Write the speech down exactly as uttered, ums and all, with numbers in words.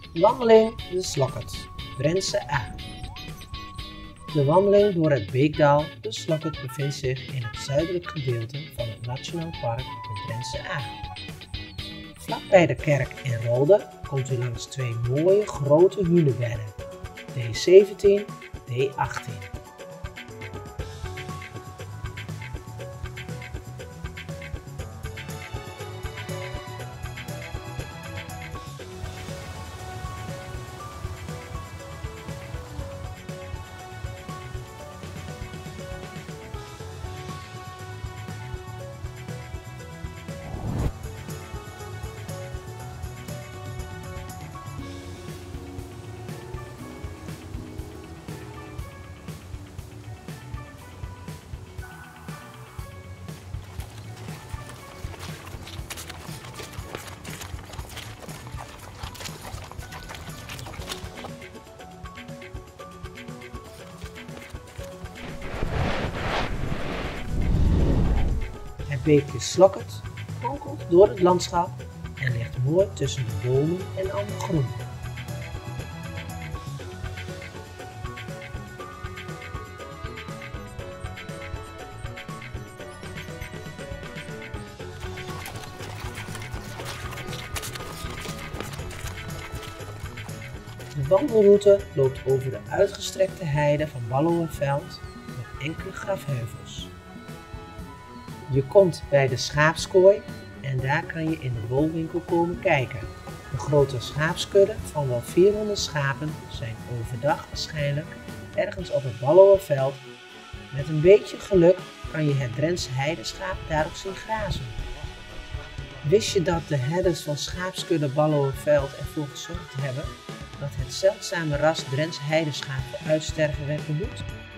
Wandeling de Slokkert, Drentse A. De wandeling door het Beekdal de Slokkert bevindt zich in het zuidelijk gedeelte van het Nationaal Park de Drentse A. Vlak bij de kerk in Rolde komt u langs twee mooie grote hunebedden, D zeventien, D achttien. Het beekje Slokkert kronkelt door het landschap en ligt mooi tussen de bomen en ander groen. De wandelroute loopt over de uitgestrekte heide van Ballowerveld met enkele grafheuvels. Je komt bij de schaapskooi en daar kan je in de wolwinkel komen kijken. De grote schaapskudde van wel vierhonderd schapen zijn overdag waarschijnlijk ergens op het Ballowerveld. Met een beetje geluk kan je het Drentse heideschaap daar ook zien grazen. Wist je dat de herders van schaapskudde Ballowerveld ervoor gezorgd hebben dat het zeldzame ras Drentse heideschaap voor uitsterven werd behoed?